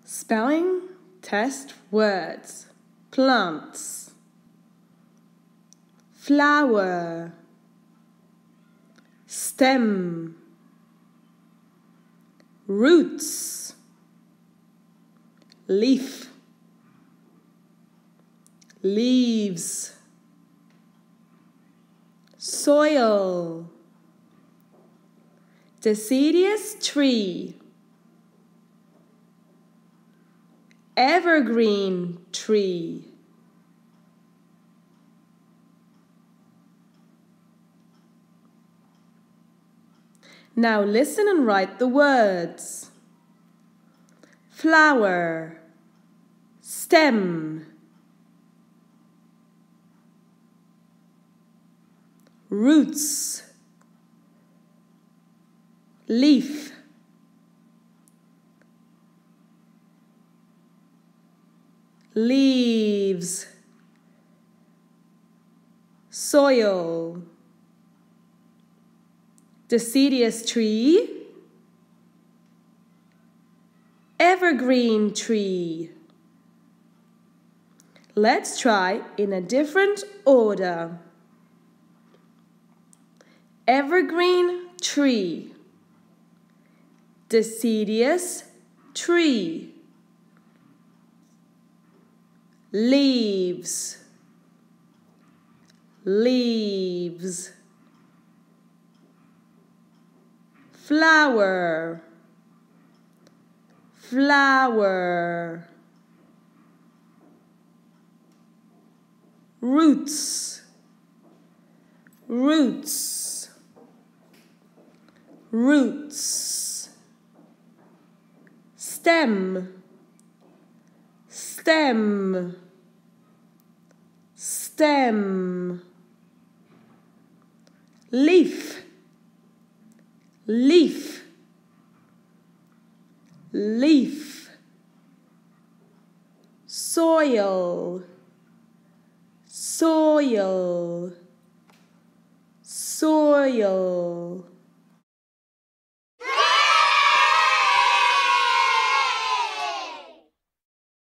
Spelling test words. Plants. Flower. Stem. Roots. Leaf. Leaves. Soil. Deciduous tree. Evergreen tree. Now listen and write the words. Flower. Stem. Roots. Leaf. Leaves. Soil. Deciduous tree. Evergreen tree. Let's try in a different order. Evergreen tree. Deciduous tree. Leaves. Leaves. Flower. Flower. Roots. Roots. Roots. Stem. Stem. Stem. Leaf. Leaf. Leaf. Soil. Soil. Soil.